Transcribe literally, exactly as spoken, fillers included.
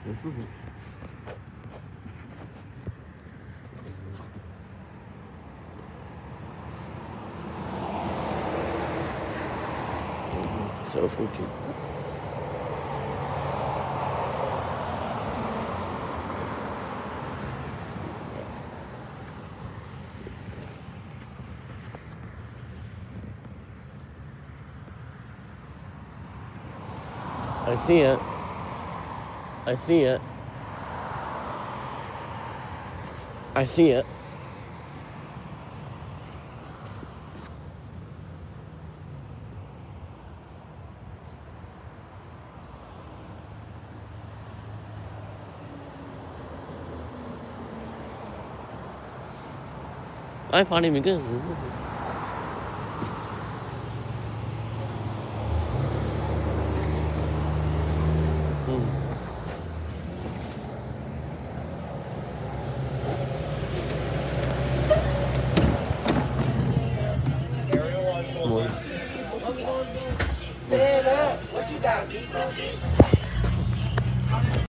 So fruity. I see it. I see it. I see it. I find him good. What you got?